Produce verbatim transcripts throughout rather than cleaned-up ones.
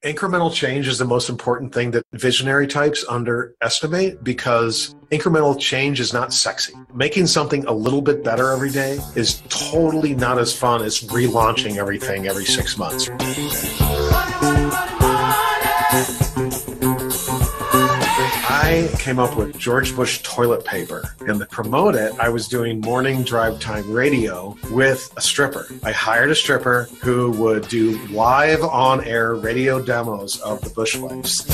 Incremental change is the most important thing that visionary types underestimate because incremental change is not sexy. Making something a little bit better every day is totally not as fun as relaunching everything every six months. I came up with George Bush toilet paper, and to promote it, I was doing morning drive time radio with a stripper. I hired a stripper who would do live on-air radio demos of the Bush wipes.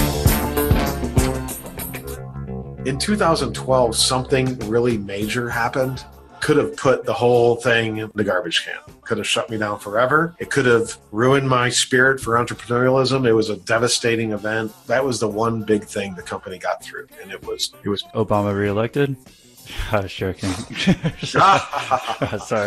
In two thousand twelve, something really major happened. Could have put the whole thing in the garbage can. Could have shut me down forever. It could have ruined my spirit for entrepreneurialism. It was a devastating event. That was the one big thing the company got through. And it was it was Obama reelected? I was joking. Sorry.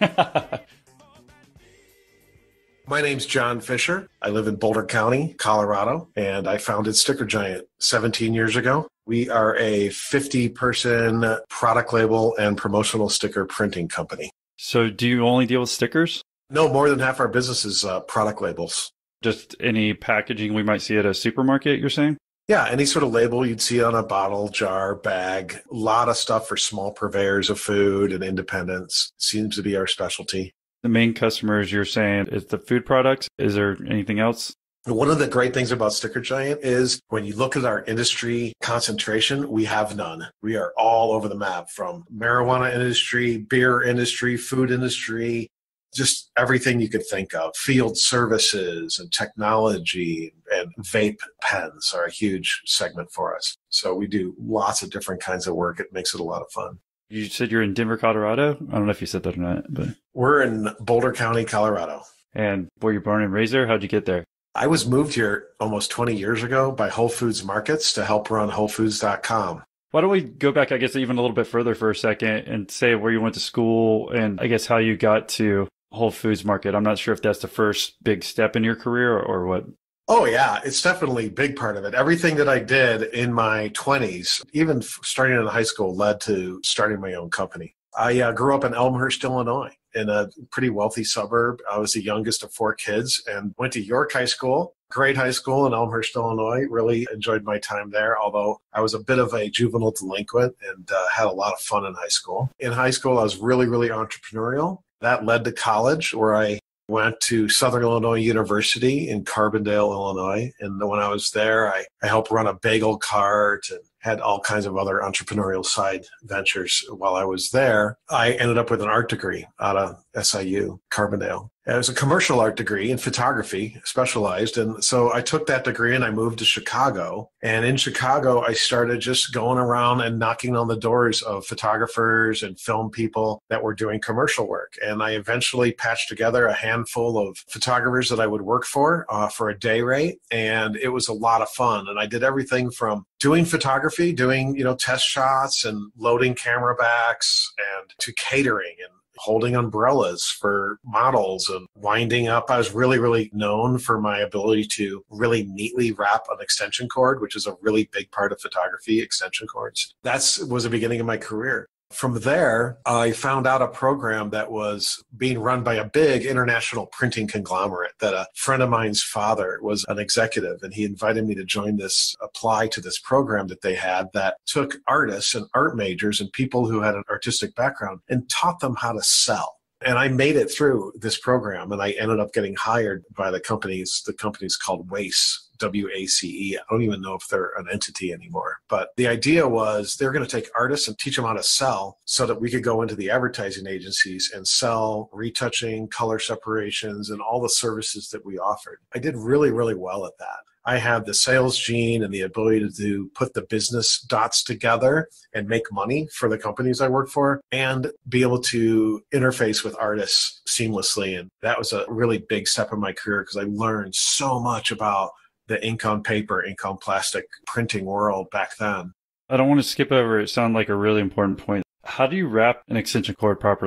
My name's John Fischer. I live in Boulder County, Colorado, and I founded StickerGian seventeen years ago. We are a fifty-person product label and promotional sticker printing company. So do you only deal with stickers? No, more than half our business is uh, product labels. Just any packaging we might see at a supermarket, you're saying? Yeah, any sort of label you'd see on a bottle, jar, bag. A lot of stuff for small purveyors of food and independents. Seems to be our specialty. The main customers you're saying is the food products. Is there anything else? One of the great things about StickerGian is when you look at our industry concentration, we have none. We are all over the map, from marijuana industry, beer industry, food industry, just everything you could think of. Field services and technology and vape pens are a huge segment for us. So we do lots of different kinds of work. It makes it a lot of fun. You said you're in Denver, Colorado? I don't know if you said that or not, but we're in Boulder County, Colorado. And were you born and raised there? How'd you get there? I was moved here almost twenty years ago by Whole Foods Markets to help run Whole Foods dot com. Why don't we go back, I guess, even a little bit further for a second and say where you went to school and I guess how you got to Whole Foods Market. I'm not sure if that's the first big step in your career or, or what. Oh, yeah, it's definitely a big part of it. Everything that I did in my twenties, even starting in high school, led to starting my own company. I uh, grew up in Elmhurst, Illinois, in a pretty wealthy suburb. I was the youngest of four kids and went to York High School, great high school in Elmhurst, Illinois. Really enjoyed my time there, although I was a bit of a juvenile delinquent and uh, had a lot of fun in high school. In high school, I was really, really entrepreneurial. That led to college, where I went to Southern Illinois University in Carbondale, Illinois. And when I was there, I, I helped run a bagel cart and had all kinds of other entrepreneurial side ventures while I was there. I ended up with an art degree out of S I U, Carbondale. It was a commercial art degree in photography, specialized. And so I took that degree and I moved to Chicago. And in Chicago, I started just going around and knocking on the doors of photographers and film people that were doing commercial work. And I eventually patched together a handful of photographers that I would work for uh, for a day rate. And it was a lot of fun. And I did everything from doing photography, doing, you know, test shots and loading camera backs, and to catering and holding umbrellas for models and winding up. I was really, really known for my ability to really neatly wrap an extension cord, which is a really big part of photography, extension cords. That was the beginning of my career. From there, I found out a program that was being run by a big international printing conglomerate that a friend of mine's father was an executive, and he invited me to join this, apply to this program that they had that took artists and art majors and people who had an artistic background and taught them how to sell. And I made it through this program, and I ended up getting hired by the companies. The company's called WACE, W A C E. I don't even know if they're an entity anymore. But the idea was they're going to take artists and teach them how to sell so that we could go into the advertising agencies and sell retouching, color separations, and all the services that we offered. I did really, really well at that. I had the sales gene and the ability to put the business dots together and make money for the companies I worked for and be able to interface with artists seamlessly. And that was a really big step in my career because I learned so much about the ink on paper, ink on plastic printing world back then. I don't want to skip over. It sounded like a really important point. How do you wrap an extension cord properly?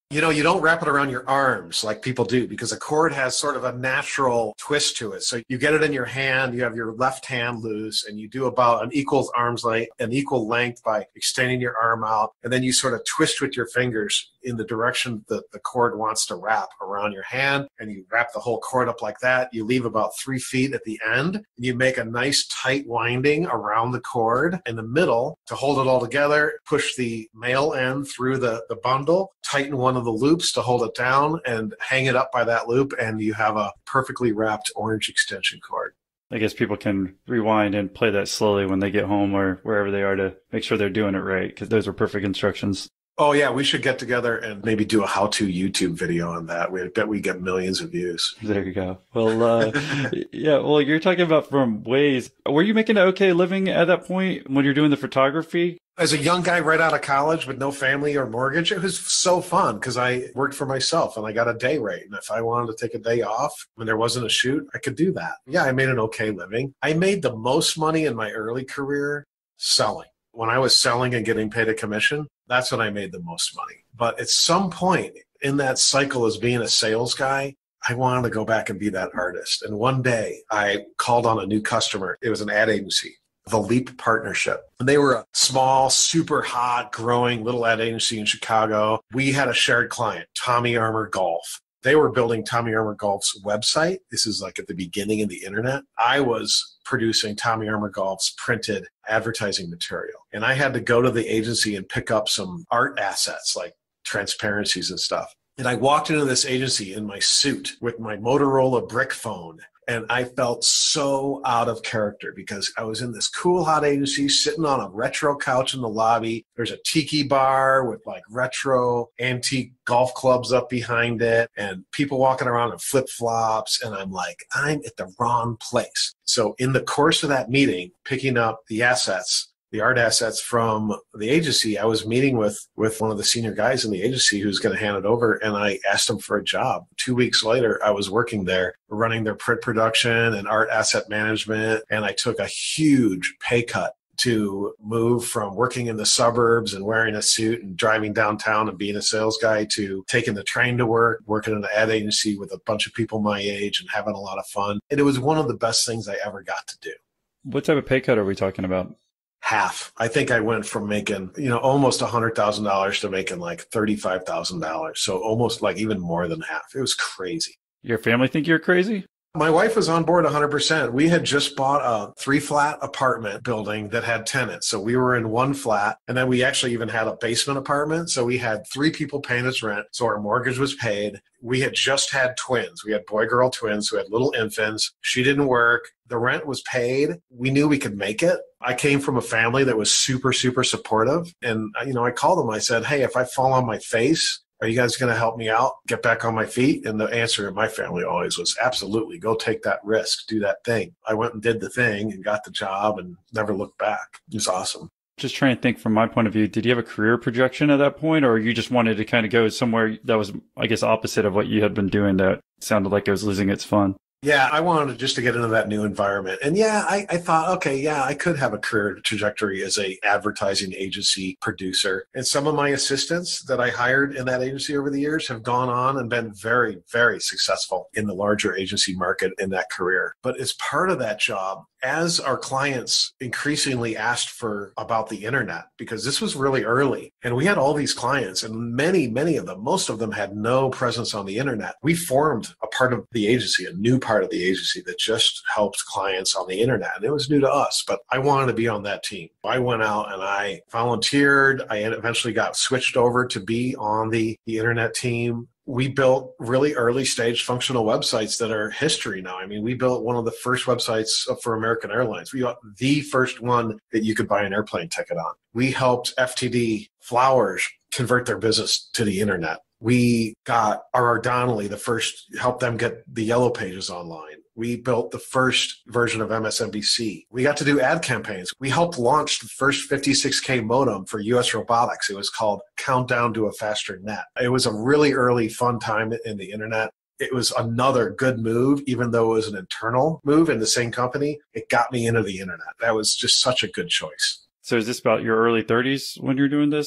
You know, you don't wrap it around your arms like people do because a cord has sort of a natural twist to it. So you get it in your hand, you have your left hand loose, and you do about an equal arm's length, an equal length by extending your arm out. And then you sort of twist with your fingers in the direction that the cord wants to wrap around your hand. And you wrap the whole cord up like that. You leave about three feet at the end. And you make a nice tight winding around the cord in the middle to hold it all together. Push the male end through the, the bundle, tighten one of the loops to hold it down, and hang it up by that loop. And you have a perfectly wrapped orange extension cord. I guess people can rewind and play that slowly when they get home or wherever they are to make sure they're doing it right, because those are perfect instructions. Oh, yeah. We should get together and maybe do a how-to YouTube video on that. We bet we get millions of views. There you go. Well, uh, yeah, well, you're talking about from ways. Were you making an okay living at that point when you're doing the photography? As a young guy right out of college with no family or mortgage, it was so fun because I worked for myself and I got a day rate. And if I wanted to take a day off when there wasn't a shoot, I could do that. Yeah, I made an okay living. I made the most money in my early career selling. When I was selling and getting paid a commission, that's when I made the most money. But at some point in that cycle as being a sales guy, I wanted to go back and be that artist. And one day I called on a new customer. It was an ad agency, the Leap Partnership. And they were a small, super hot, growing little ad agency in Chicago. We had a shared client, Tommy Armour Golf. They were building Tommy Armour Golf's website. This is like at the beginning of the internet. I was producing Tommy Armour Golf's printed advertising material. And I had to go to the agency and pick up some art assets like transparencies and stuff. And I walked into this agency in my suit with my Motorola brick phone. And I felt so out of character because I was in this cool hot agency sitting on a retro couch in the lobby. There's a tiki bar with like retro antique golf clubs up behind it and people walking around in flip-flops. And I'm like, I'm at the wrong place. So in the course of that meeting, picking up the assets, the art assets from the agency, I was meeting with, with one of the senior guys in the agency who's going to hand it over. And I asked him for a job. Two weeks later, I was working there, running their print production and art asset management. And I took a huge pay cut to move from working in the suburbs and wearing a suit and driving downtown and being a sales guy to taking the train to work, working in an ad agency with a bunch of people my age and having a lot of fun. And it was one of the best things I ever got to do. What type of pay cut are we talking about? Half. I think I went from making, you know, almost one hundred thousand dollars to making like thirty-five thousand dollars. So almost like even more than half. It was crazy. Your family think you're crazy? My wife was on board one hundred percent. We had just bought a three-flat apartment building that had tenants. So we were in one flat, and then we actually even had a basement apartment. So we had three people paying us rent. So our mortgage was paid. We had just had twins. We had boy-girl twins who had little infants. She didn't work. The rent was paid. We knew we could make it. I came from a family that was super, super supportive. And, you know, I called them. I said, hey, if I fall on my face, are you guys going to help me out, get back on my feet? And the answer in my family always was absolutely. Go take that risk, do that thing. I went and did the thing and got the job and never looked back. It was awesome. Just trying to think from my point of view, did you have a career projection at that point, or you just wanted to kind of go somewhere that was, I guess, opposite of what you had been doing that sounded like it was losing its fun? Yeah, I wanted just to get into that new environment. And yeah, I, I thought, okay, yeah, I could have a career trajectory as a advertising agency producer. And some of my assistants that I hired in that agency over the years have gone on and been very, very successful in the larger agency market in that career. But as part of that job, as our clients increasingly asked for about the internet, because this was really early and we had all these clients and many, many of them, most of them had no presence on the internet. We formed a part of the agency, a new part of the agency that just helped clients on the internet. And it was new to us, but I wanted to be on that team. I went out and I volunteered. I eventually got switched over to be on the, the internet team. We built really early stage functional websites that are history now. I mean, we built one of the first websites for American Airlines. We got the first one that you could buy an airplane ticket on. We helped F T D Flowers convert their business to the internet. We got R R Donnelley, the first, helped them get the Yellow Pages online. We built the first version of M S N B C. We got to do ad campaigns. We helped launch the first fifty-six K modem for U S robotics. It was called Countdown to a Faster Net. It was a really early, fun time in the internet. It was another good move, even though it was an internal move in the same company. It got me into the internet. That was just such a good choice. So is this about your early thirties when you're doing this?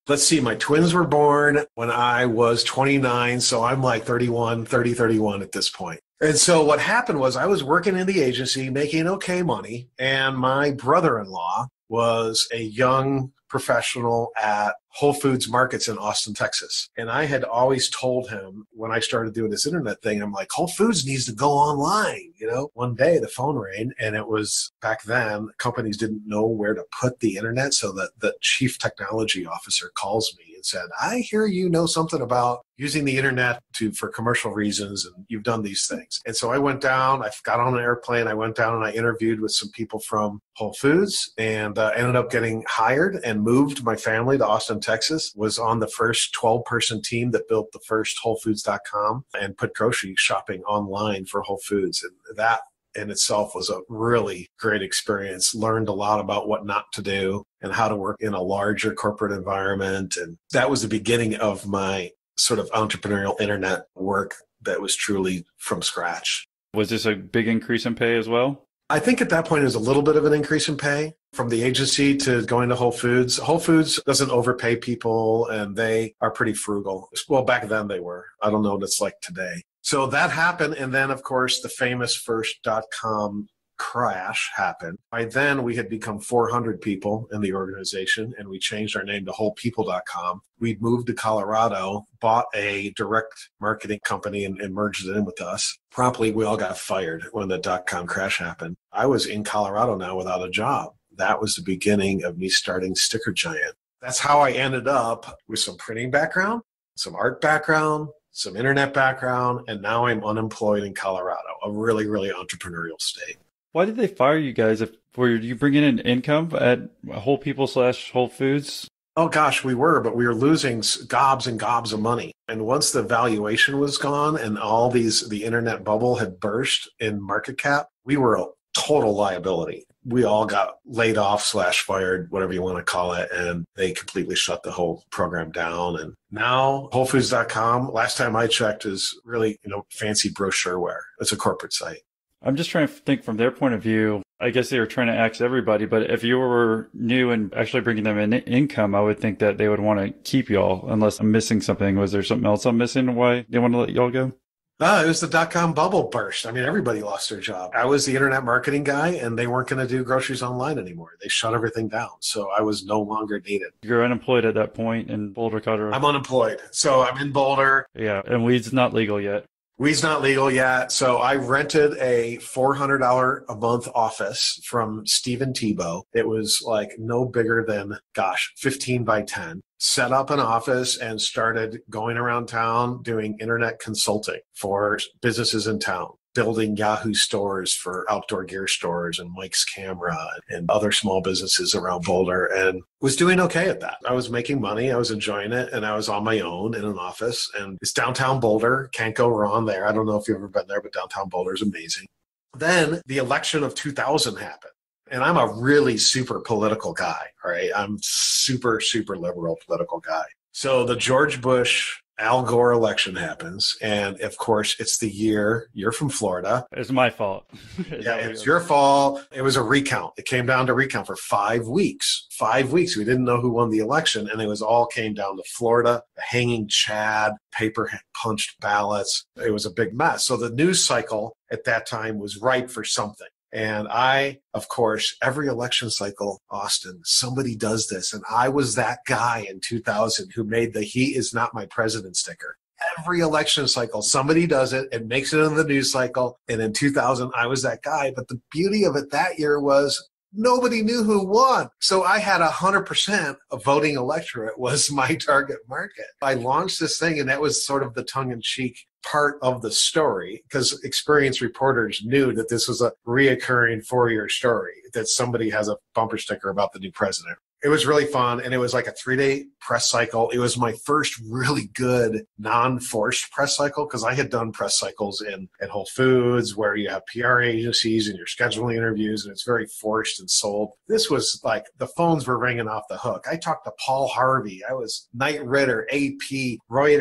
let's see, my twins were born when I was twenty-nine. So I'm like thirty-one, thirty, thirty-one at this point. And so what happened was I was working in the agency, making okay money. And my brother-in-law was a young professional at Whole Foods Markets in Austin, Texas. And I had always told him when I started doing this internet thing, I'm like, Whole Foods needs to go online. You know, one day the phone rang, and it was back then companies didn't know where to put the internet. So that the chief technology officer calls me and said, I hear you know something about using the internet to for commercial reasons, and you've done these things. And so I went down, I got on an airplane, I went down and I interviewed with some people from Whole Foods, and uh, ended up getting hired and moved my family to Austin, Texas, was on the first twelve person team that built the first Whole Foods dot com and put grocery shopping online for Whole Foods. And that in itself was a really great experience. Learned a lot about what not to do and how to work in a larger corporate environment. And that was the beginning of my sort of entrepreneurial internet work that was truly from scratch. Was this a big increase in pay as well? I think at that point it was a little bit of an increase in pay from the agency to going to Whole Foods. Whole Foods doesn't overpay people, and they are pretty frugal. Well, back then they were. I don't know what it's like today. So that happened. And then, of course, the famous first dot-com crash happened. By then, we had become four hundred people in the organization, and we changed our name to whole people dot com. We'd moved to Colorado, bought a direct marketing company, and, and merged it in with us. Promptly, we all got fired when the dot-com crash happened. I was in Colorado now without a job. That was the beginning of me starting StickerGian. That's how I ended up with some printing background, some art background, some internet background, and now I'm unemployed in Colorado, a really, really entrepreneurial state. Why did they fire you guys? If were you bringing in income at Whole People slash Whole Foods? Oh gosh, we were, but we were losing gobs and gobs of money. And once the valuation was gone and all these, the internet bubble had burst in market cap, we were a total liability. We all got laid off slash fired, whatever you want to call it, and they completely shut the whole program down. And now whole foods dot com, last time I checked, is really, you know, fancy brochureware. It's a corporate site. I'm just trying to think from their point of view. I guess they were trying to axe everybody, but if you were new and actually bringing them in income, I would think that they would want to keep y'all, unless I'm missing something. Was there something else I'm missing why they want to let y'all go? No, it was the dot-com bubble burst. I mean, everybody lost their job. I was the internet marketing guy, and they weren't going to do groceries online anymore. They shut everything down. So I was no longer needed. You're unemployed at that point in Boulder, Colorado? I'm unemployed. So I'm in Boulder. Yeah, and weed's not legal yet. Weed's not legal yet. So I rented a four hundred dollars a month office from Stephen Tebow. It was like no bigger than, gosh, fifteen by ten. Set up an office and started going around town doing internet consulting for businesses in town, building Yahoo stores for outdoor gear stores and Mike's Camera and other small businesses around Boulder, and was doing okay at that. I was making money. I was enjoying it. And I was on my own in an office, and it's downtown Boulder. Can't go wrong there. I don't know if you've ever been there, but downtown Boulder is amazing. Then the election of two thousand happened. And I'm a really super political guy, all right? I'm super, super liberal political guy. So the George Bush, Al Gore election happens. And of course, it's the year, you're from Florida. It's my fault. Yeah, it was your fault. It was a recount. It came down to recount for five weeks. Five weeks. We didn't know who won the election. And it was all came down to Florida, the hanging Chad, paper punched ballots. It was a big mess. So the news cycle at that time was ripe for something. And I, of course, every election cycle, Austin, somebody does this. And I was that guy in two thousand who made the "he is not my president" sticker. Every election cycle, somebody does it and makes it in the news cycle. And in two thousand, I was that guy. But the beauty of it that year was nobody knew who won. So I had one hundred percent of voting electorate was my target market. I launched this thing, and that was sort of the tongue-in-cheek part of the story, because experienced reporters knew that this was a reoccurring four-year story, that somebody has a bumper sticker about the new president. It was really fun, and it was like a three-day press cycle. It was my first really good non-forced press cycle, because I had done press cycles in at Whole Foods where you have P R agencies and you're scheduling interviews, and it's very forced and sold. This was like the phones were ringing off the hook. I talked to Paul Harvey. I was Knight Ridder, A P, Reuters.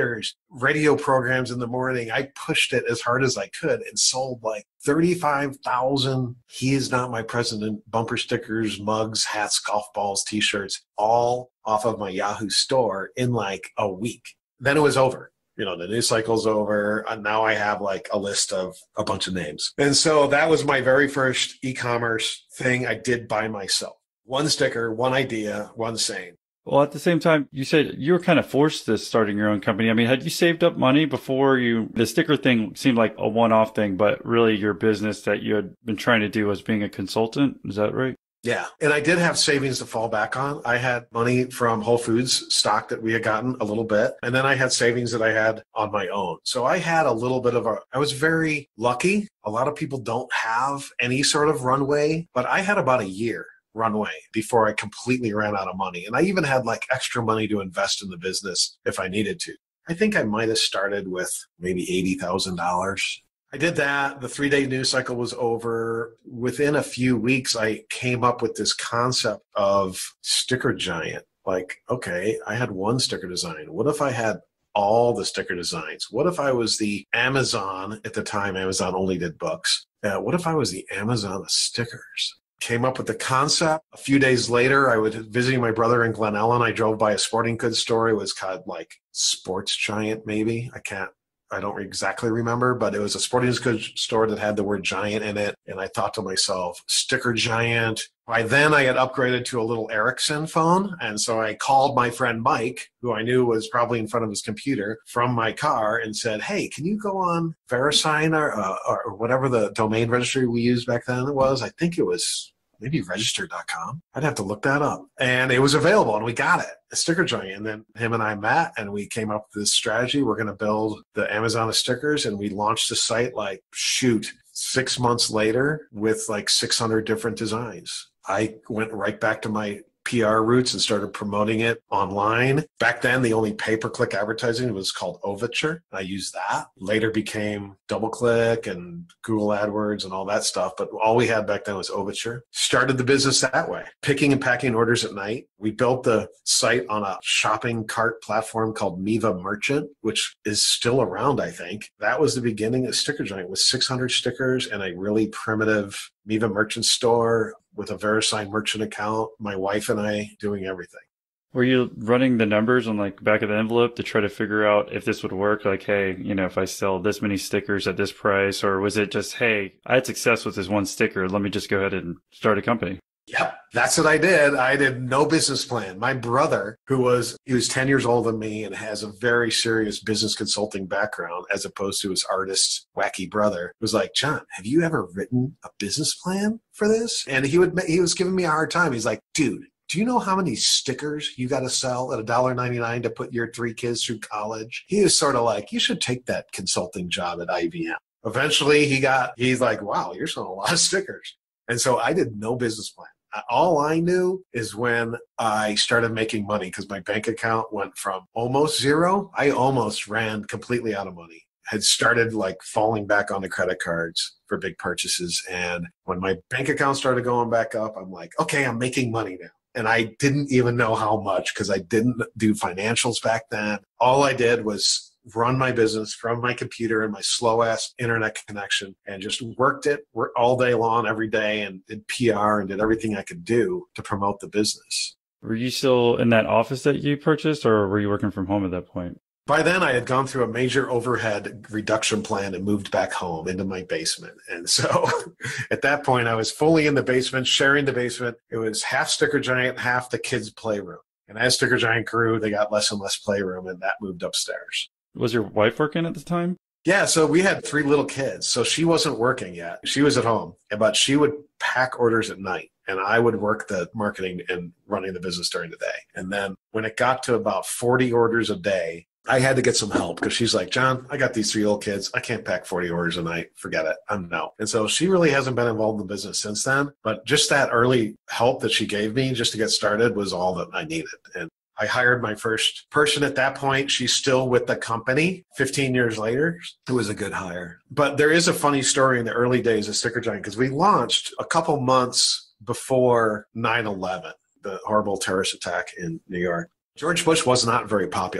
radio programs in the morning. I pushed it as hard as I could and sold like thirty-five thousand He Is Not My President bumper stickers, mugs, hats, golf balls, t-shirts, all off of my Yahoo store in like a week. Then it was over. You know, the news cycle's over. And now I have like a list of a bunch of names. And so that was my very first e-commerce thing I did by myself. One sticker, one idea, one saying. Well, at the same time, you said you were kind of forced to starting your own company. I mean, had you saved up money before you, the sticker thing seemed like a one-off thing, but really your business that you had been trying to do was being a consultant. Is that right? Yeah. And I did have savings to fall back on. I had money from Whole Foods stock that we had gotten a little bit. And then I had savings that I had on my own. So I had a little bit of a, I was very lucky. A lot of people don't have any sort of runway, but I had about a year runway before I completely ran out of money. And I even had like extra money to invest in the business if I needed to. I think I might have started with maybe eighty thousand dollars. I did that. The three-day news cycle was over. Within a few weeks, I came up with this concept of StickerGian. Like, okay, I had one sticker design. What if I had all the sticker designs? What if I was the Amazon, at the time, Amazon only did books. Uh, what if I was the Amazon of stickers? Came up with the concept. A few days later, I was visiting my brother in Glen Ellen. I drove by a sporting goods store. It was called like Sports Giant, maybe. I can't. I don't exactly remember, but it was a sporting goods store that had the word giant in it. And I thought to myself, StickerGian. By then I had upgraded to a little Ericsson phone. And so I called my friend Mike, who I knew was probably in front of his computer, from my car and said, hey, can you go on VeriSign or, uh, or whatever the domain registry we used back then it was? I think it was maybe register dot com. I'd have to look that up. And it was available and we got it, StickerGian. And then him and I met and we came up with this strategy. We're going to build the Amazon of stickers. And we launched the site like, shoot, six months later with like six hundred different designs. I went right back to my P R roots and started promoting it online. Back then, the only pay-per-click advertising was called Overture. I used that. Later became DoubleClick and Google AdWords and all that stuff. But all we had back then was Overture. Started the business that way, picking and packing orders at night. We built the site on a shopping cart platform called Miva Merchant, which is still around, I think. That was the beginning of StickerGian with six hundred stickers and a really primitive Miva Merchant store with a VeriSign merchant account, my wife and I doing everything. Were you running the numbers on like back of the envelope to try to figure out if this would work? Like, hey, you know, if I sell this many stickers at this price, or was it just, hey, I had success with this one sticker. Let me just go ahead and start a company. Yep, that's what I did. I did no business plan. My brother, who was, he was ten years older than me and has a very serious business consulting background as opposed to his artist's wacky brother, was like, John, have you ever written a business plan for this? And he would, he was giving me a hard time. He's like, dude, do you know how many stickers you got to sell at one dollar ninety-nine to put your three kids through college? He was sort of like, you should take that consulting job at I B M. Eventually he got, he's like, wow, you're selling a lot of stickers. And so I did no business plan. All I knew is when I started making money, because my bank account went from almost zero. I almost ran completely out of money, had started like falling back on the credit cards for big purchases. And when my bank account started going back up, I'm like, okay, I'm making money now. And I didn't even know how much because I didn't do financials back then. All I did was run my business from my computer and my slow ass internet connection and just worked it all day long, every day, and did P R and did everything I could do to promote the business. Were you still in that office that you purchased, or were you working from home at that point? By then, I had gone through a major overhead reduction plan and moved back home into my basement. And so at that point, I was fully in the basement, sharing the basement. It was half StickerGian, half the kids' playroom. And as StickerGian grew, they got less and less playroom, and that moved upstairs. Was your wife working at the time? Yeah, so we had three little kids. So she wasn't working yet. She was at home, but she would pack orders at night. And I would work the marketing and running the business during the day. And then when it got to about forty orders a day, I had to get some help because she's like, John, I got these three little kids. I can't pack forty orders a night. Forget it. I'm no. And so she really hasn't been involved in the business since then. But just that early help that she gave me just to get started was all that I needed. And I hired my first person at that point. She's still with the company fifteen years later. It was a good hire. But there is a funny story in the early days of StickerGian because we launched a couple months before nine eleven, the horrible terrorist attack in New York. George Bush was not very popular.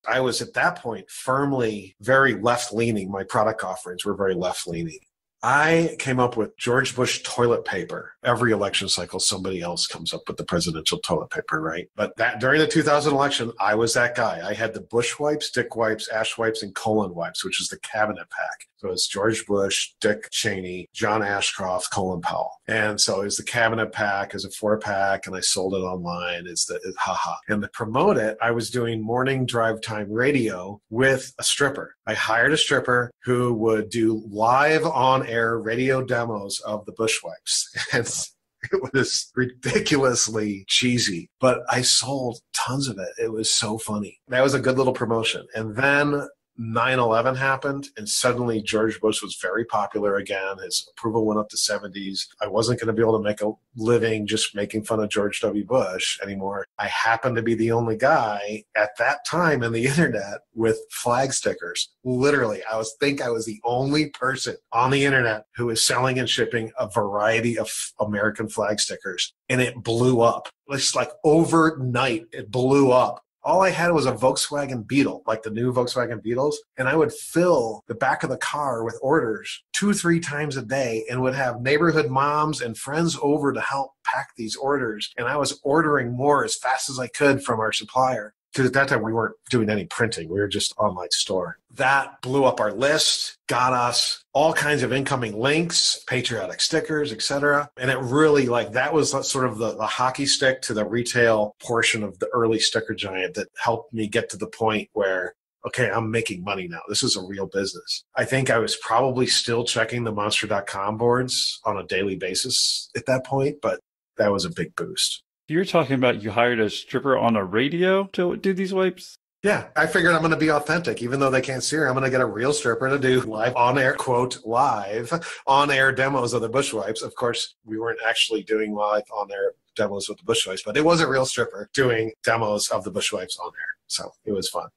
I was at that point firmly very left-leaning. My product offerings were very left-leaning. I came up with George Bush toilet paper. Every election cycle, somebody else comes up with the presidential toilet paper, right? But that during the two thousand election, I was that guy. I had the Bush wipes, Dick wipes, Ash wipes, and colon wipes, which is the cabinet pack. So it's George Bush, Dick Cheney, John Ashcroft, Colin Powell. And so it was the cabinet pack as a four pack, and I sold it online. It's the it, haha. And to promote it, I was doing morning drive time radio with a stripper. I hired a stripper who would do live on air radio demos of the Bush wipes. And it was ridiculously cheesy, but I sold tons of it. It was so funny. That was a good little promotion. And then nine eleven happened, and suddenly George Bush was very popular again. His approval went up to seventies. I wasn't going to be able to make a living just making fun of George W. Bush anymore. I happened to be the only guy at that time in the internet with flag stickers. Literally, I was think I was the only person on the internet who was selling and shipping a variety of American flag stickers, and it blew up. It's like overnight, it blew up. All I had was a Volkswagen Beetle, like the new Volkswagen Beetles, and I would fill the back of the car with orders two, three times a day and would have neighborhood moms and friends over to help pack these orders. And I was ordering more as fast as I could from our supplier. Because at that time, we weren't doing any printing. We were just online store. That blew up our list, got us all kinds of incoming links, patriotic stickers, et cetera. And it really, like, that was sort of the, the hockey stick to the retail portion of the early StickerGiant that helped me get to the point where, okay, I'm making money now. This is a real business. I think I was probably still checking the monster dot com boards on a daily basis at that point, but that was a big boost. You're talking about you hired a stripper on a radio to do these wipes? Yeah, I figured I'm going to be authentic. Even though they can't see her, I'm going to get a real stripper to do live on-air, quote, live on-air demos of the Bush wipes. Of course, we weren't actually doing live on-air demos with the Bush wipes, but it was a real stripper doing demos of the Bush wipes on air. So it was fun.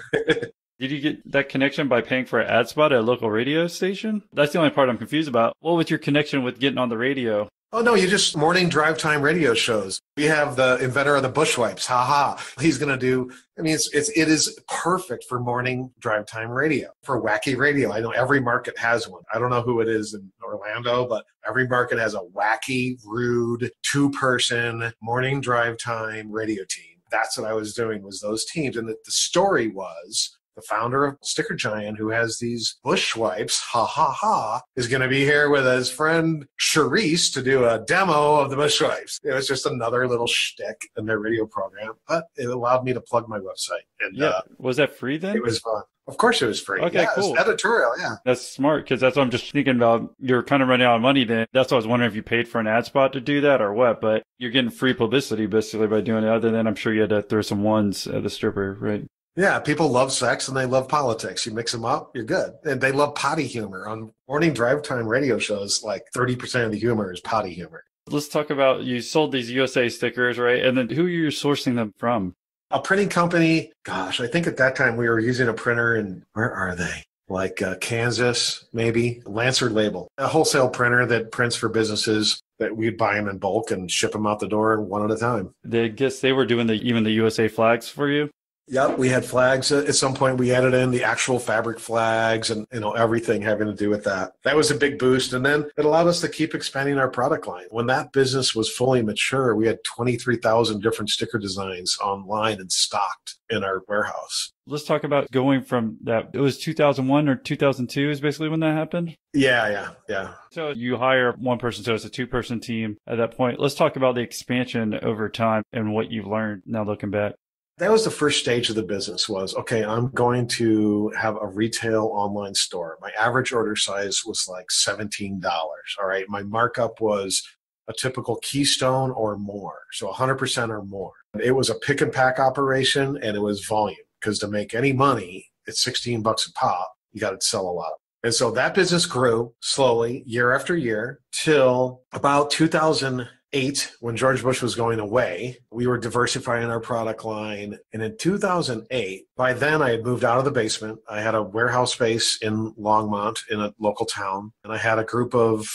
Did you get that connection by paying for an ad spot at a local radio station? That's the only part I'm confused about. What was your connection with getting on the radio? Oh, no, you just morning drive time radio shows. We have the inventor of the Bush wipes. Ha ha. He's going to do, I mean, it's, it's, it is perfect for morning drive time radio, for wacky radio. I know every market has one. I don't know who it is in Orlando, but every market has a wacky, rude, two-person morning drive time radio team. That's what I was doing, was those teams. And the, the story was, the founder of StickerGian, who has these Bush wipes, ha ha ha, is going to be here with his friend Charisse to do a demo of the Bush wipes. It was just another little shtick in their radio program, but it allowed me to plug my website. And yeah, uh, was that free then? It was fun. Of course it was free. Okay, yeah, cool. It was editorial, yeah. That's smart, because that's what I'm just thinking about. You're kind of running out of money then. That's why I was wondering if you paid for an ad spot to do that or what, but you're getting free publicity basically by doing it. Other than I'm sure you had to throw some ones at the stripper, right? Yeah, people love sex and they love politics. You mix them up, you're good. And they love potty humor. On morning drive time radio shows, like thirty percent of the humor is potty humor. Let's talk about, you sold these U S A stickers, right? And then who are you sourcing them from? A printing company. Gosh, I think at that time we were using a printer in, where are they? Like uh, Kansas, maybe. Lancer Label. A wholesale printer that prints for businesses that we'd buy them in bulk and ship them out the door one at a time. They guess they were doing the even the U S A flags for you? Yep, we had flags. At some point, we added in the actual fabric flags and, you know, everything having to do with that. That was a big boost. And then it allowed us to keep expanding our product line. When that business was fully mature, we had twenty-three thousand different sticker designs online and stocked in our warehouse. Let's talk about going from that. It was two thousand one or two thousand two is basically when that happened? Yeah, yeah, yeah. So you hire one person, so it's a two-person team at that point. Let's talk about the expansion over time and what you've learned now looking back. That was the first stage of the business was, okay, I'm going to have a retail online store. My average order size was like seventeen dollars. All right. My markup was a typical Keystone or more. So one hundred percent or more. It was a pick and pack operation and it was volume, because to make any money at sixteen bucks a pop, you got to sell a lot. And so that business grew slowly year after year till about two thousand eight, when George Bush was going away. We were diversifying our product line. And in two thousand eight, by then I had moved out of the basement. I had a warehouse space in Longmont in a local town. And I had a group of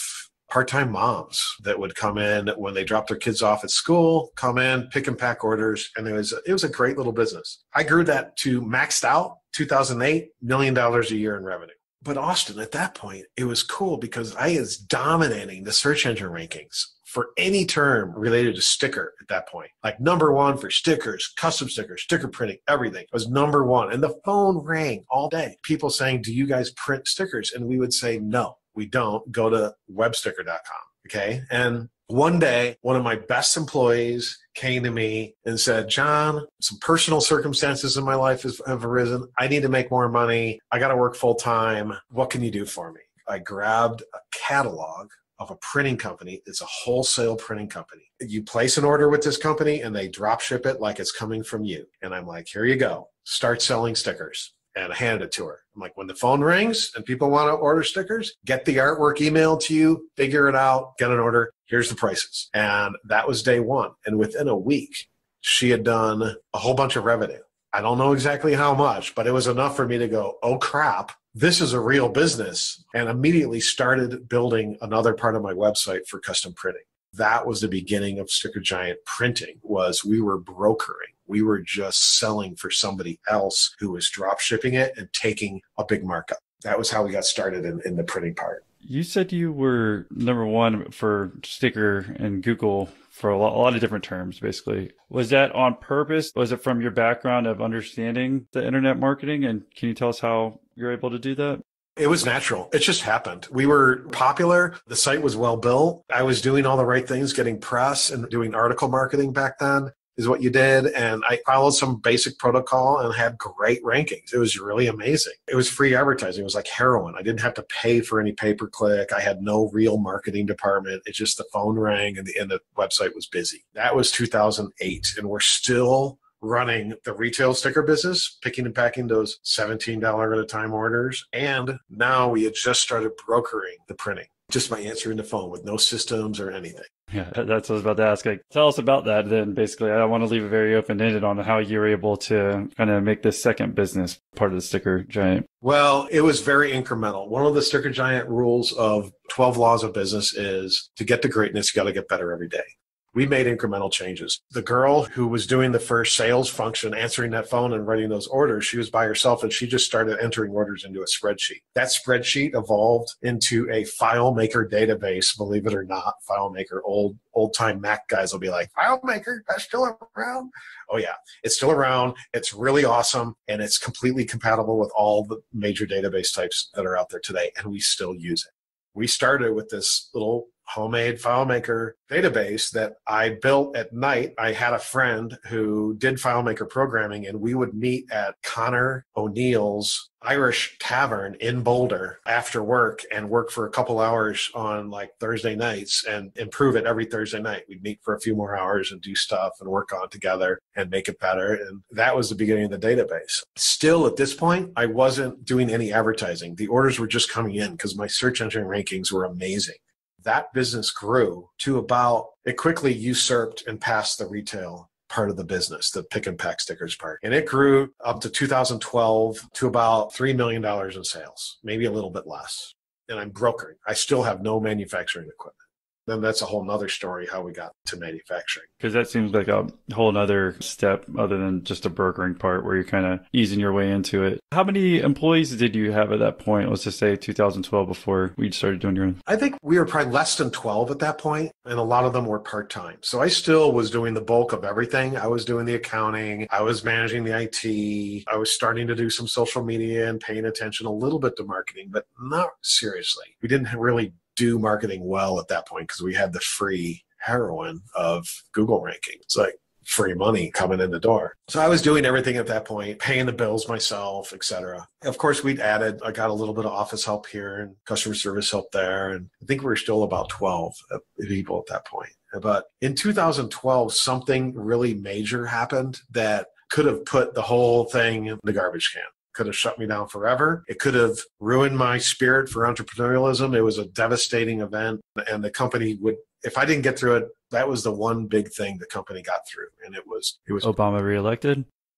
part-time moms that would come in when they dropped their kids off at school, come in, pick and pack orders. And it was, it was a great little business. I grew that to maxed out two thousand eight, million dollars a year in revenue. But Austin, at that point, it was cool because I was dominating the search engine rankings for any term related to sticker at that point. Like number one for stickers, custom stickers, sticker printing, everything. It was number one. And the phone rang all day. People saying, do you guys print stickers? And we would say, no, we don't. Go to web sticker dot com. Okay. And one day, one of my best employees came to me and said, John, some personal circumstances in my life have, have arisen. I need to make more money. I got to work full time. What can you do for me? I grabbed a catalog of a printing company. It's a wholesale printing company. You place an order with this company and they drop ship it like it's coming from you. And I'm like, here you go. Start selling stickers. And I handed it to her. I'm like, when the phone rings and people want to order stickers, get the artwork emailed to you, figure it out, get an order. Here's the prices. And that was day one. And within a week, she had done a whole bunch of revenue. I don't know exactly how much, but it was enough for me to go, oh crap, this is a real business. And immediately started building another part of my website for custom printing. That was the beginning of StickerGiant printing, was we were brokering. We were just selling for somebody else who was drop shipping it and taking a big markup. That was how we got started in, in the printing part. You said you were number one for sticker and Google for a lot, a lot of different terms, basically. Was that on purpose? Was it from your background of understanding the internet marketing? And can you tell us how you're able to do that? It was natural. It just happened. We were popular. The site was well built. I was doing all the right things, getting press and doing article marketing back then is what you did. And I followed some basic protocol and had great rankings. It was really amazing. It was free advertising. It was like heroin. I didn't have to pay for any pay-per-click. I had no real marketing department. It's just the phone rang and the, and the website was busy. That was two thousand eight. And we're still running the retail sticker business, picking and packing those seventeen dollars at a time orders. And now we had just started brokering the printing, just by answering the phone with no systems or anything. Yeah, that's what I was about to ask. Like, tell us about that then. Basically, I want to leave it very open-ended on how you were able to kind of make this second business part of the StickerGiant. Well, it was very incremental. One of the StickerGiant rules of twelve laws of business is to get to greatness, you got to get better every day. We made incremental changes. The girl who was doing the first sales function, answering that phone and writing those orders, she was by herself and she just started entering orders into a spreadsheet. That spreadsheet evolved into a FileMaker database, believe it or not. FileMaker, old, old time Mac guys will be like, FileMaker, that's still around? Oh yeah, it's still around. It's really awesome. And it's completely compatible with all the major database types that are out there today. And we still use it. We started with this little homemade FileMaker database that I built at night. I had a friend who did FileMaker programming, and we would meet at Connor O'Neill's Irish Tavern in Boulder after work and work for a couple hours on like Thursday nights and improve it every Thursday night. We'd meet for a few more hours and do stuff and work on it together and make it better. And that was the beginning of the database. Still at this point, I wasn't doing any advertising. The orders were just coming in because my search engine rankings were amazing. That business grew to about, it quickly usurped and passed the retail part of the business, the pick and pack stickers part. And it grew up to two thousand twelve to about three million dollars in sales, maybe a little bit less. And I'm brokering. I still have no manufacturing equipment. Then that's a whole nother story, how we got to manufacturing. Because that seems like a whole other step other than just a brokering part where you're kind of easing your way into it. How many employees did you have at that point? Let's just say two thousand twelve before we started doing your own. I think we were probably less than twelve at that point, and a lot of them were part-time. So I still was doing the bulk of everything. I was doing the accounting. I was managing the I T. I was starting to do some social media and paying attention a little bit to marketing, but not seriously. We didn't really do marketing well at that point because we had the free heroin of Google ranking. It's like free money coming in the door. So I was doing everything at that point, paying the bills myself, et cetera. Of course, we'd added, I got a little bit of office help here and customer service help there. And I think we were still about twelve people at that point. But in two thousand twelve, something really major happened that could have put the whole thing in the garbage can. Could have shut me down forever. It could have ruined my spirit for entrepreneurialism. It was a devastating event. And the company would, if I didn't get through it, that was the one big thing the company got through. And it was, it was Obama reelected?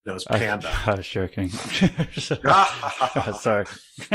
No, it's I, Panda. I was joking. Sorry.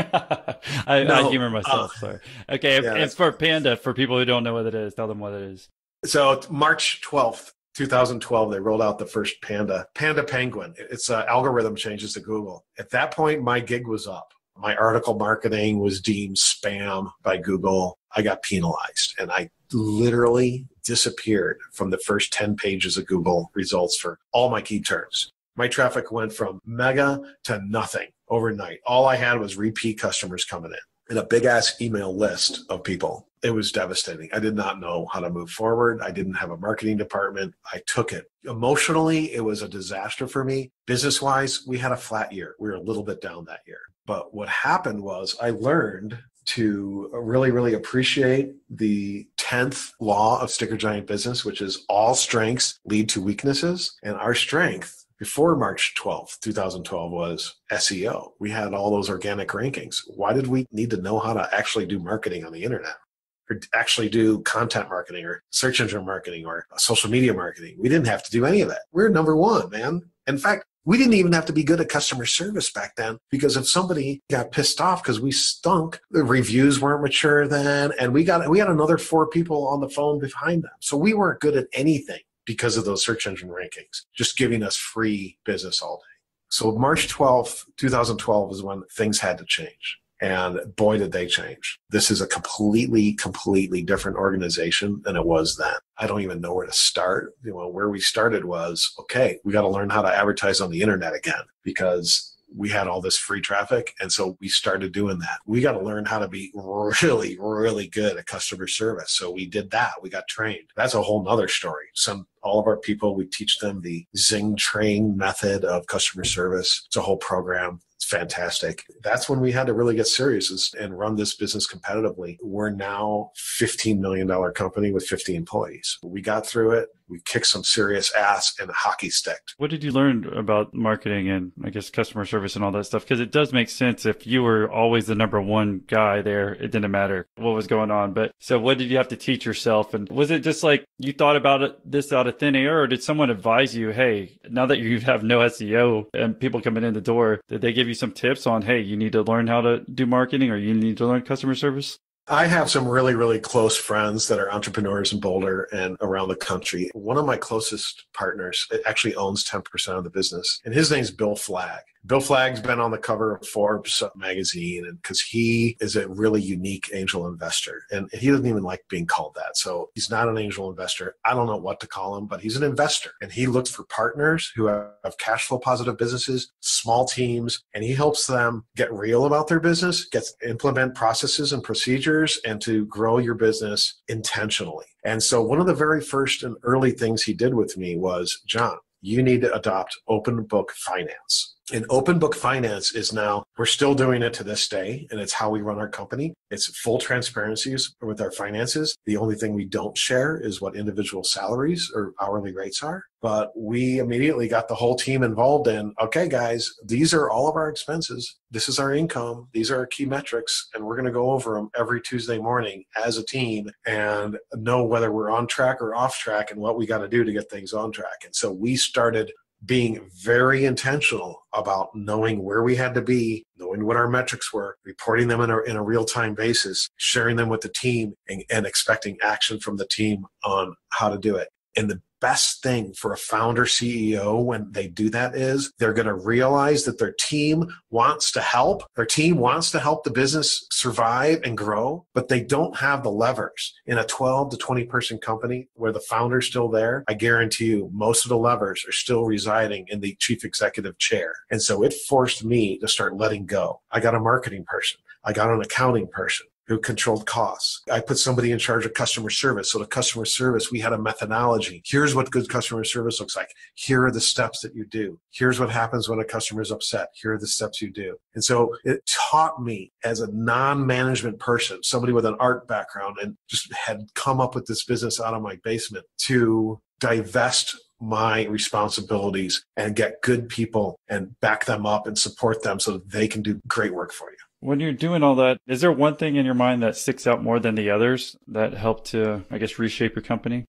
I, no, I humor myself. uh, Sorry. Okay. yeah, And for Panda, for people who don't know what it is, tell them what it is. So March twelfth, twenty twelve, they rolled out the first Panda, Panda Penguin. It's uh, algorithm changes to Google. At that point, my gig was up. My article marketing was deemed spam by Google. I got penalized, and I literally disappeared from the first ten pages of Google results for all my key terms. My traffic went from mega to nothing overnight. All I had was repeat customers coming in and a big ass email list of people. It was devastating. I did not know how to move forward. I didn't have a marketing department. I took it. Emotionally, it was a disaster for me. Business-wise, we had a flat year. We were a little bit down that year. But what happened was I learned to really, really appreciate the tenth law of StickerGian business, which is all strengths lead to weaknesses. And our strength before March twelfth, twenty twelve was S E O. We had all those organic rankings. Why did we need to know how to actually do marketing on the internet? Or actually do content marketing or search engine marketing or social media marketing? We didn't have to do any of that. We're number one, man. In fact, we didn't even have to be good at customer service back then, because if somebody got pissed off because we stunk, the reviews weren't mature then, and we got we had another four people on the phone behind them. So we weren't good at anything because of those search engine rankings, just giving us free business all day. So March twelfth, twenty twelve is when things had to change. And boy, did they change. This is a completely, completely different organization than it was then. I don't even know where to start. You know, where we started was, okay, we got to learn how to advertise on the internet again, because we had all this free traffic. And so we started doing that. We got to learn how to be really, really good at customer service. So we did that. We got trained. That's a whole nother story. Some, all of our people, we teach them the Zing Train method of customer service. It's a whole program. It's fantastic. That's when we had to really get serious and run this business competitively. We're now a fifteen million dollars company with fifty employees. We got through it. We kicked some serious ass and hockey sticked. What did you learn about marketing and, I guess, customer service and all that stuff? Because it does make sense. If you were always the number one guy there, it didn't matter what was going on. But so what did you have to teach yourself? And was it just like you thought about it, this out of thin air, or did someone advise you, hey, now that you have no S E O and people coming in the door, did they give you some tips on, hey, you need to learn how to do marketing, or you need to learn customer service? I have some really, really close friends that are entrepreneurs in Boulder and around the country. One of my closest partners actually owns ten percent of the business, and his name's Bill Flagg. Bill Flagg's been on the cover of Forbes magazine, and because he is a really unique angel investor, and he doesn't even like being called that. So he's not an angel investor. I don't know what to call him, but he's an investor, and he looks for partners who have cash flow positive businesses, small teams, and he helps them get real about their business, gets implement processes and procedures, and to grow your business intentionally. And so one of the very first and early things he did with me was, John, you need to adopt open book finance. And open book finance is now, we're still doing it to this day, and it's how we run our company. It's full transparencies with our finances. The only thing we don't share is what individual salaries or hourly rates are. But we immediately got the whole team involved in, okay, guys, these are all of our expenses. This is our income. These are our key metrics. And we're going to go over them every Tuesday morning as a team and know whether we're on track or off track and what we got to do to get things on track. And so we started being very intentional about knowing where we had to be, knowing what our metrics were, reporting them in a, in a real-time basis, sharing them with the team, and, and expecting action from the team on how to do it. And the best thing for a founder C E O when they do that is they're going to realize that their team wants to help. Their team wants to help the business survive and grow, but they don't have the levers. In a twelve to twenty person company where the founder's still there, I guarantee you most of the levers are still residing in the chief executive chair. And so it forced me to start letting go. I got a marketing person. I got an accounting person who controlled costs. I put somebody in charge of customer service. So the customer service, we had a methodology. Here's what good customer service looks like. Here are the steps that you do. Here's what happens when a customer is upset. Here are the steps you do. And so it taught me as a non-management person, somebody with an art background and just had come up with this business out of my basement, to divest my responsibilities and get good people and back them up and support them so that they can do great work for you. When you're doing all that, is there one thing in your mind that sticks out more than the others that helped to, I guess, reshape your company?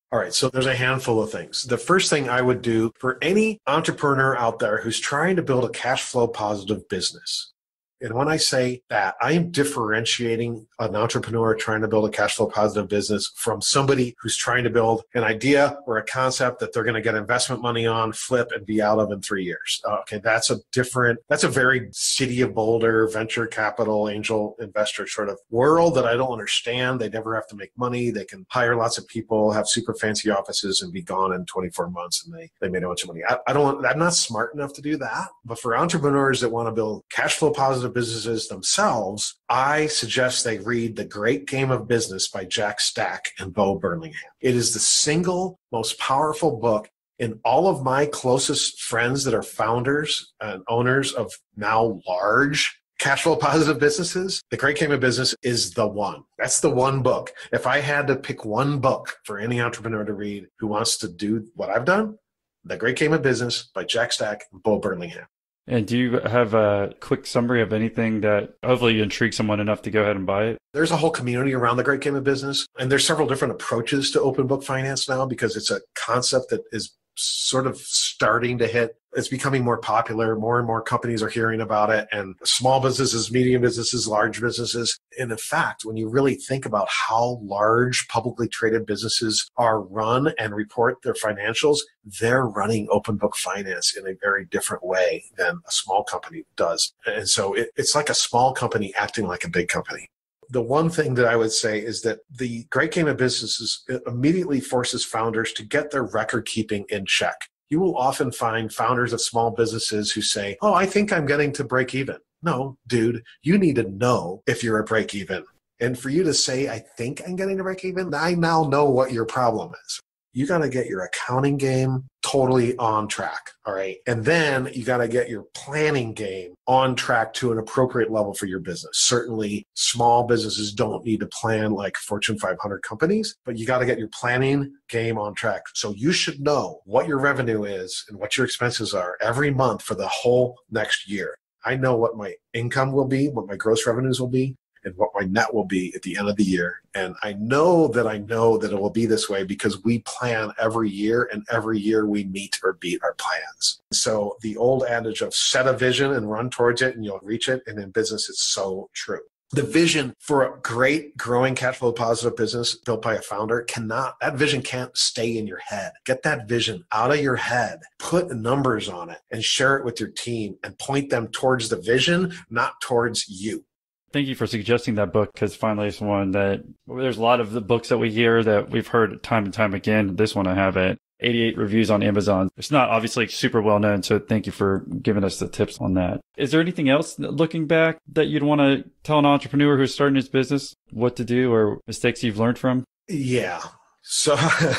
All right, so there's a handful of things. The first thing I would do for any entrepreneur out there who's trying to build a cash flow positive business, and when I say that, I am differentiating an entrepreneur trying to build a cash flow positive business from somebody who's trying to build an idea or a concept that they're going to get investment money on, flip, and be out of in three years. Okay, that's a different, that's a very City of Boulder, venture capital, angel investor sort of world that I don't understand. They never have to make money. They can hire lots of people, have super fancy offices, and be gone in twenty-four months, and they, they made a bunch of money. I, I don't, I'm not smart enough to do that. But for entrepreneurs that want to build cash flow positive businesses themselves, I suggest they read The Great Game of Business by Jack Stack and Bo Burlingham. It is the single most powerful book. And all of my closest friends that are founders and owners of now large cash flow positive businesses, The Great Game of Business is the one. That's the one book. If I had to pick one book for any entrepreneur to read who wants to do what I've done, The Great Game of Business by Jack Stack and Bo Burlingham. And do you have a quick summary of anything that hopefully you intrigue someone enough to go ahead and buy it? There's a whole community around the Great Game of Business, and there's several different approaches to open book finance now because it's a concept that is sort of starting to hit. It's becoming more popular. More and more companies are hearing about it, and small businesses, medium businesses, large businesses. And in fact, when you really think about how large publicly traded businesses are run and report their financials, they're running open book finance in a very different way than a small company does. And so it, it's like a small company acting like a big company. The one thing that I would say is that the Great Game of Business immediately forces founders to get their record keeping in check. You will often find founders of small businesses who say, oh, I think I'm getting to break even. No, dude, you need to know if you're at break even. And for you to say, I think I'm getting to break even, I now know what your problem is. You got to get your accounting game totally on track. All right. And then you got to get your planning game on track to an appropriate level for your business. Certainly small businesses don't need to plan like Fortune five hundred companies, but you got to get your planning game on track. So you should know what your revenue is and what your expenses are every month for the whole next year. I know what my income will be, what my gross revenues will be, and what my net will be at the end of the year. And I know that I know that it will be this way because we plan every year, and every year we meet or beat our plans. So the old adage of set a vision and run towards it and you'll reach it. And in business, it's so true. The vision for a great growing cash flow positive business built by a founder cannot, that vision can't stay in your head. Get that vision out of your head, put numbers on it and share it with your team and point them towards the vision, not towards you. Thank you for suggesting that book, because finally it's one that there's a lot of the books that we hear that we've heard time and time again. This one I haven't. eighty-eight reviews on Amazon. It's not obviously super well known, so thank you for giving us the tips on that. Is there anything else looking back that you'd want to tell an entrepreneur who's starting his business what to do or mistakes you've learned from? Yeah. So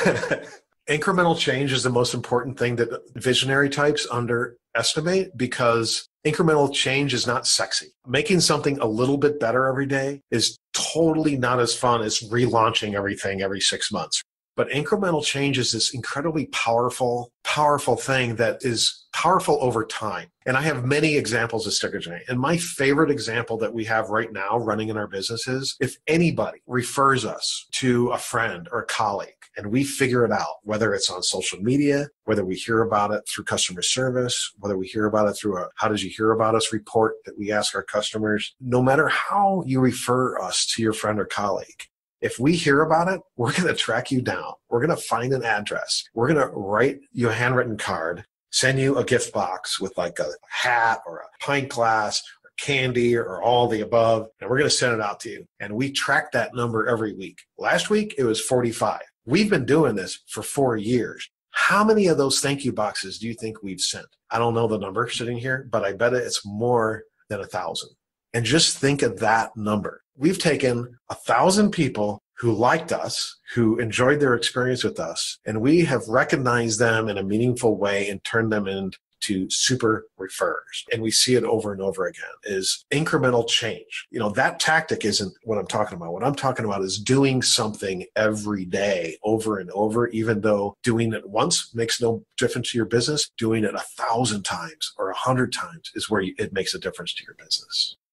incremental change is the most important thing that visionary types underestimate because incremental change is not sexy. Making something a little bit better every day is totally not as fun as relaunching everything every six months. But incremental change is this incredibly powerful, powerful thing that is powerful over time. And I have many examples of StickerGian. And my favorite example that we have right now running in our business is if anybody refers us to a friend or a colleague and we figure it out, whether it's on social media, whether we hear about it through customer service, whether we hear about it through a how did you hear about us report that we ask our customers, no matter how you refer us to your friend or colleague, if we hear about it, we're going to track you down. We're going to find an address. We're going to write you a handwritten card, send you a gift box with like a hat or a pint glass or candy or all the above, and we're going to send it out to you. And we track that number every week. Last week, it was forty-five. We've been doing this for four years. How many of those thank you boxes do you think we've sent? I don't know the number sitting here, but I bet it's more than a thousand. And just think of that number. We've taken a thousand people who liked us, who enjoyed their experience with us, and we have recognized them in a meaningful way and turned them into super referrers. And we see it over and over again is incremental change. You know, that tactic isn't what I'm talking about. What I'm talking about is doing something every day over and over, even though doing it once makes no difference to your business, doing it a thousand times or a hundred times is where it makes a difference to your business.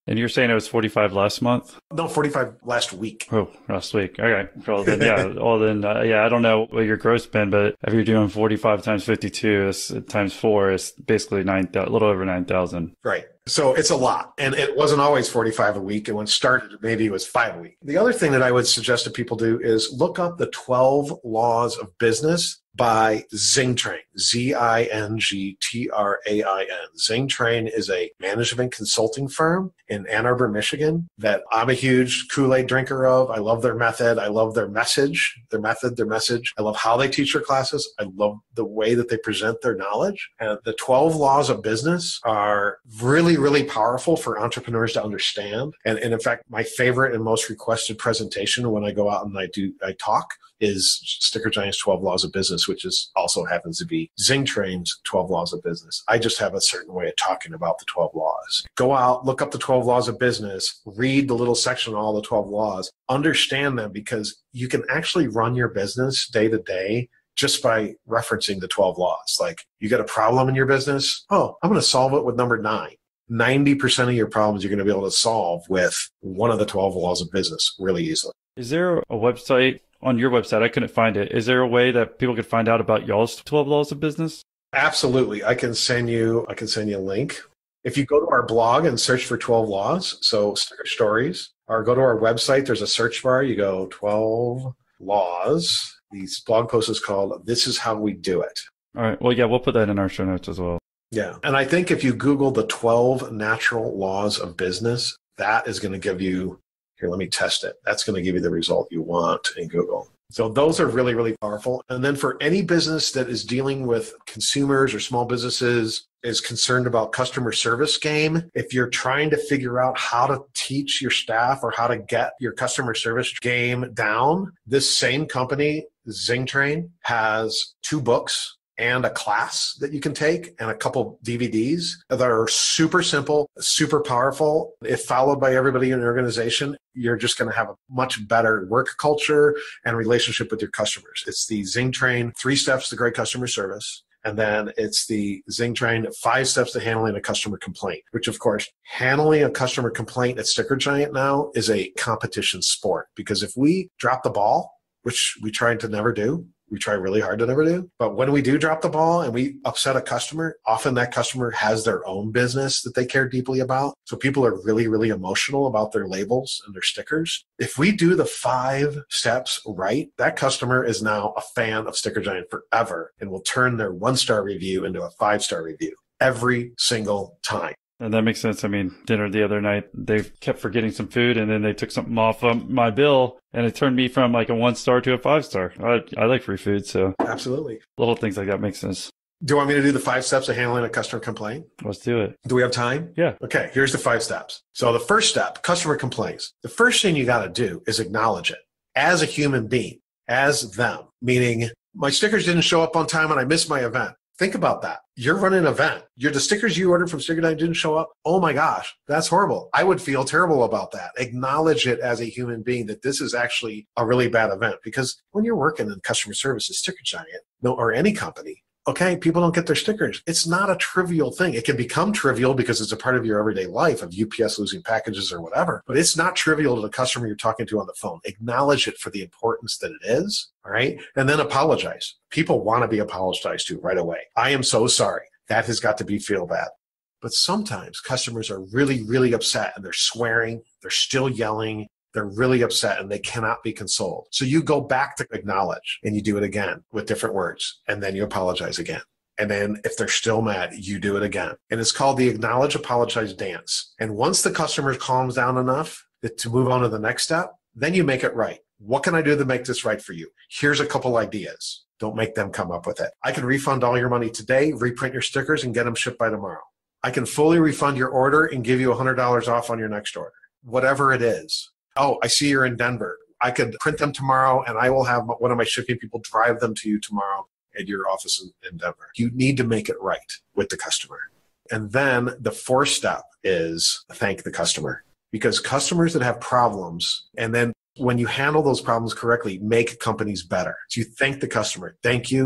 And you're saying it was forty-five last month? No, forty-five last week. Oh, last week. Okay. Well, then, yeah. Well, then, uh, yeah, I don't know what your gross been, but if you're doing forty-five times fifty-two, it's, times four, it's basically nine, a little over nine thousand. Right. So it's a lot. And it wasn't always forty-five a week. And when it started, maybe it was five a week. The other thing that I would suggest that people do is look up the twelve laws of business by Zingtrain, Z I N G T R A I N. Zingtrain is a management consulting firm in Ann Arbor, Michigan that I'm a huge Kool-Aid drinker of. I love their method. I love their message, their method, their message. I love how they teach their classes. I love the way that they present their knowledge. And the twelve laws of business are really, really powerful for entrepreneurs to understand. And, and in fact, my favorite and most requested presentation when I go out and I do, I talk is StickerGian's twelve Laws of Business, which is also happens to be Zingtrain's twelve Laws of Business. I just have a certain way of talking about the twelve laws. Go out, look up the twelve Laws of Business, read the little section on all the twelve laws, understand them, because you can actually run your business day to day just by referencing the twelve laws. Like, you got a problem in your business? Oh, I'm going to solve it with number nine. ninety percent of your problems you're going to be able to solve with one of the twelve laws of business really easily. Is there a website on your website? I couldn't find it. Is there a way that people could find out about y'all's twelve laws of business? Absolutely. I can send you, I can send you a link. If you go to our blog and search for twelve laws, so Sticker Stories, or go to our website, there's a search bar. You go twelve laws. The blog post is called This Is How We Do It. All right. Well, yeah, we'll put that in our show notes as well. Yeah. And I think if you Google the twelve natural laws of business, that is going to give you, here, let me test it. That's going to give you the result you want in Google. So those are really, really powerful. And then for any business that is dealing with consumers or small businesses, is concerned about customer service game, if you're trying to figure out how to teach your staff or how to get your customer service game down, this same company, Zingtrain, has two books and a class that you can take and a couple D V Ds that are super simple, super powerful. If followed by everybody in the organization, you're just going to have a much better work culture and relationship with your customers. It's the Zingtrain Three Steps to Great Customer Service. And then it's the Zingtrain Five Steps to Handling a Customer Complaint, which, of course, handling a customer complaint at StickerGiant now is a competition sport. Because if we drop the ball, which we try to never do, we try really hard to never do. But when we do drop the ball and we upset a customer, often that customer has their own business that they care deeply about. So people are really, really emotional about their labels and their stickers. If we do the five steps right, that customer is now a fan of StickerGiant forever and will turn their one-star review into a five-star review every single time. And that makes sense. I mean, dinner the other night, they kept forgetting some food and then they took something off of my bill and it turned me from like a one star to a five star. I, I like free food. So absolutely. Little things like that make sense. Do you want me to do the five steps of handling a customer complaint? Let's do it. Do we have time? Yeah. Okay. Here's the five steps. So the first step, customer complaints. The first thing you got to do is acknowledge it as a human being, as them, meaning my stickers didn't show up on time and I missed my event. Think about that. You're running an event. You're the stickers you ordered from StickerGian didn't show up. Oh my gosh, that's horrible. I would feel terrible about that. Acknowledge it as a human being that this is actually a really bad event. Because when you're working in customer service at StickerGiant, no, or any company, okay, people don't get their stickers. It's not a trivial thing. It can become trivial because it's a part of your everyday life of U P S losing packages or whatever, but it's not trivial to the customer you're talking to on the phone. Acknowledge it for the importance that it is, all right? And then apologize. People want to be apologized to right away. I am so sorry. That has got to be feel bad. But sometimes customers are really, really upset and they're swearing, they're still yelling, they're really upset and they cannot be consoled. So you go back to acknowledge and you do it again with different words. And then you apologize again. And then if they're still mad, you do it again. And it's called the acknowledge, apologize dance. And once the customer calms down enough to move on to the next step, then you make it right. What can I do to make this right for you? Here's a couple ideas. Don't make them come up with it. I can refund all your money today, reprint your stickers, and get them shipped by tomorrow. I can fully refund your order and give you one hundred dollars off on your next order. Whatever it is. Oh, I see you're in Denver. I could print them tomorrow and I will have one of my shipping people drive them to you tomorrow at your office in, in Denver. You need to make it right with the customer. And then the fourth step is thank the customer, because customers that have problems, and then when you handle those problems correctly, make companies better. So you thank the customer. Thank you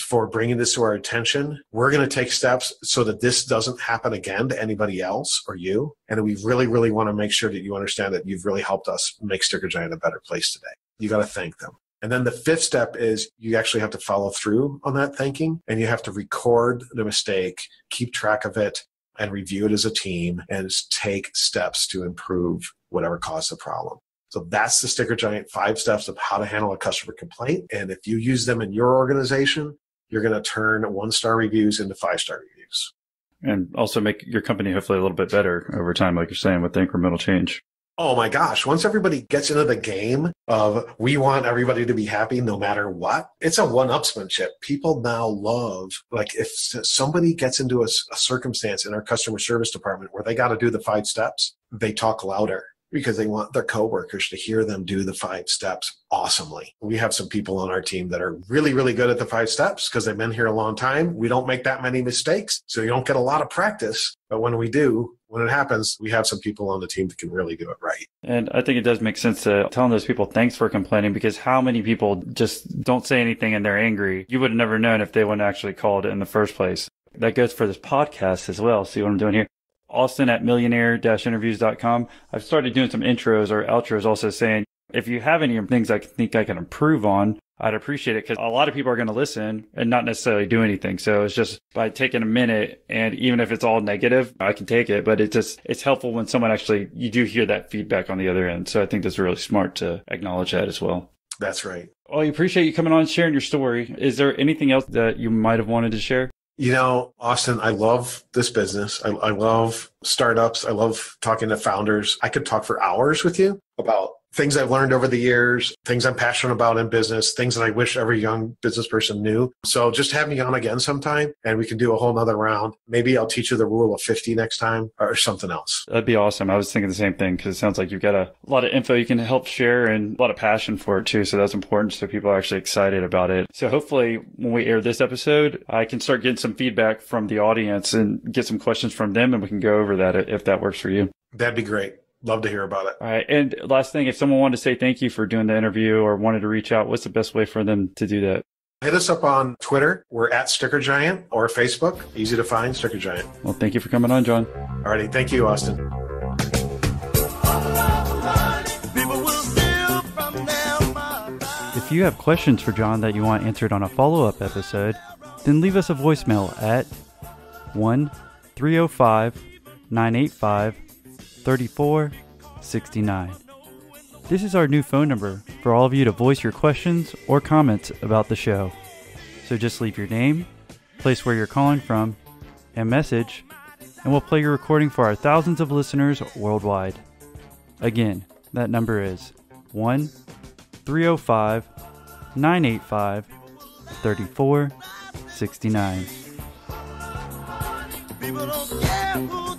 for bringing this to our attention. We're going to take steps so that this doesn't happen again to anybody else or you. And we really, really want to make sure that you understand that you've really helped us make StickerGiant a better place today. You got to thank them. And then the fifth step is you actually have to follow through on that thanking, and you have to record the mistake, keep track of it, and review it as a team and take steps to improve whatever caused the problem. So that's the StickerGiant five steps of how to handle a customer complaint. And if you use them in your organization, you're going to turn one-star reviews into five-star reviews. And also make your company hopefully a little bit better over time, like you're saying, with the incremental change. Oh my gosh, once everybody gets into the game of we want everybody to be happy no matter what, it's a one-upsmanship. People now love, like if somebody gets into a, a circumstance in our customer service department where they got to do the five steps, they talk louder because they want their coworkers to hear them do the five steps awesomely. We have some people on our team that are really, really good at the five steps because they've been here a long time. We don't make that many mistakes, so you don't get a lot of practice. But when we do, when it happens, we have some people on the team that can really do it right. And I think it does make sense to telling those people thanks for complaining, because how many people just don't say anything and they're angry? You would have never known if they wouldn't actually called it in the first place. That goes for this podcast as well. See what I'm doing here? Austin at millionaire dash interviews dot com. I've started doing some intros or outros also saying, if you have any things I think I can improve on, I'd appreciate it, because a lot of people are going to listen and not necessarily do anything. So it's just by taking a minute, and even if it's all negative, I can take it. But it's just, it's helpful when someone actually, you do hear that feedback on the other end. So I think that's really smart to acknowledge that as well. That's right. Well, I appreciate you coming on and sharing your story. Is there anything else that you might have wanted to share? You know, Austin, I love this business. I, I love startups. I love talking to founders. I could talk for hours with you about things I've learned over the years, things I'm passionate about in business, things that I wish every young business person knew. So just have me on again sometime and we can do a whole nother round. Maybe I'll teach you the rule of fifty next time or something else. That'd be awesome. I was thinking the same thing, because it sounds like you've got a lot of info you can help share and a lot of passion for it too. So that's important. So people are actually excited about it. So hopefully when we air this episode, I can start getting some feedback from the audience and get some questions from them, and we can go over that if that works for you. That'd be great. Love to hear about it. All right. And last thing, if someone wanted to say thank you for doing the interview or wanted to reach out, what's the best way for them to do that? Hit us up on Twitter. We're at StickerGiant, or Facebook. Easy to find, StickerGiant. Well, thank you for coming on, John. All righty. Thank you, Austin. If you have questions for John that you want answered on a follow-up episode, then leave us a voicemail at one three oh five, nine eight five, three four six nine. This is our new phone number for all of you to voice your questions or comments about the show. So just leave your name, place where you're calling from, and message, and we'll play your recording for our thousands of listeners worldwide. Again, that number is one three oh five, nine eight five, three four six nine. People don't care who